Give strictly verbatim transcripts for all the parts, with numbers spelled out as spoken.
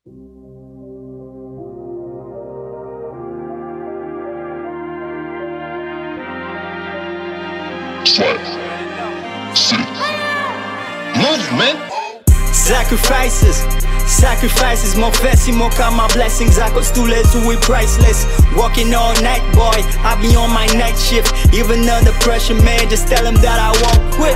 Slap. Sit. Movement. Sacrifices, sacrifices, more fancy, more count my blessings. I cost too less to it priceless. Walking all night, boy, I be on my night shift. Even under pressure, man, just tell them that I won't quit.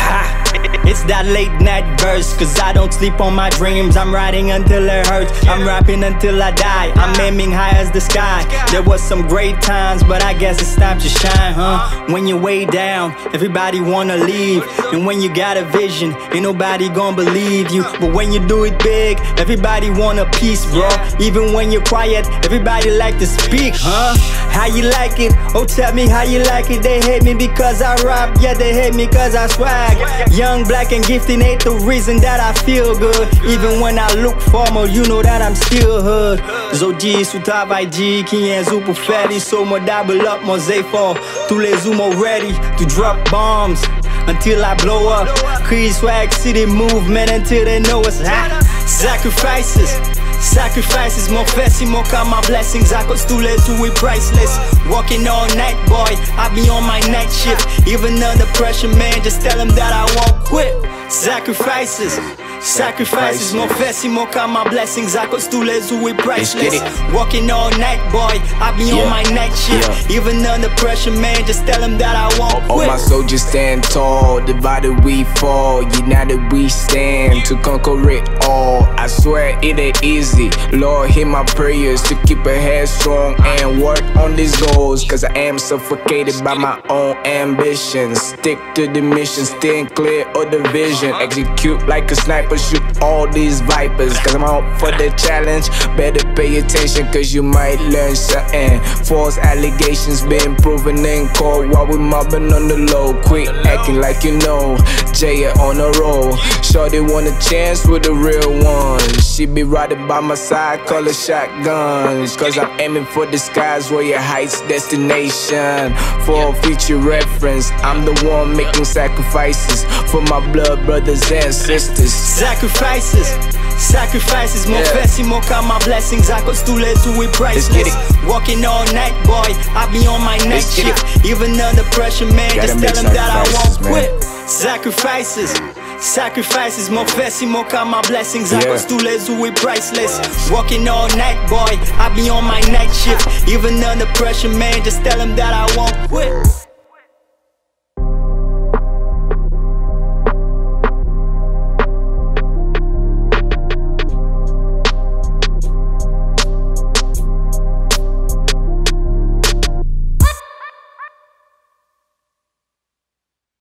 It's that late night verse, cause I don't sleep on my dreams. I'm writing until it hurts, I'm rapping until I die. I'm aiming high as the sky. There was some great times, but I guess it's time to shine, huh? When you're way down, everybody wanna leave. And when you got a vision, ain't nobody gonna believe you. But when you do it big, everybody want a piece, bro. Even when you're quiet, everybody like to speak, huh? How you like it? Oh, tell me how you like it. They hate me because I rap, yeah, they hate me cause I swag. Young, black and gifted ain't the reason that I feel good. Even when I look formal, you know that I'm still hood. Zodi, Suta vai de quinhentos por férias. Sou more double up, more Zayfor. Tous les humo ready to drop bombs until I blow up. Creed swag city movement until they know it's hot. Sacrifices, sacrifices, more fancy, more count my blessings. I cost too less to it priceless. Walking all night, boy, I be on my night shift. Even under pressure, man, just tell them that I won't quit. Sacrifices, sacrifices, more fancy, more count my blessings. I cost too less to it priceless. Walking all night, boy, I be yeah. on my night shift. Yeah. Even under pressure, man, just tell them that I won't all, quit. All my soldiers stand tall, divided we fall. United we stand to conquer it all. I swear it ain't easy. Lord, hear my prayers to keep a head strong and work on these goals. Cause I am suffocated by my own ambitions. Stick to the mission, stand clear of the vision. Execute like a sniper, shoot all these vipers. Cause I'm out for the challenge. Better pay attention cause you might learn something. False allegations been proven in court while we mobbing on the low. Quit acting like you know Jaya on a roll. Shorty want a chance with a real one. She be riding by my side, call her shotguns. Cause I'm aiming for the skies where your heights destination. For future reference, I'm the one making sacrifices for my blood brothers and sisters. Sacrifices, sacrifices, more yeah. fancy, more count my blessings. I cost too less to it priceless. Walking all night, boy, I be on my night shift. Even under pressure, man, just tell them that I won't man. quit. Sacrifices, sacrifices, more fancy, more count my blessings. I cost too less to it priceless. Walking all night, boy, I be on my night shift. Even under pressure, man, just tell them that I won't quit.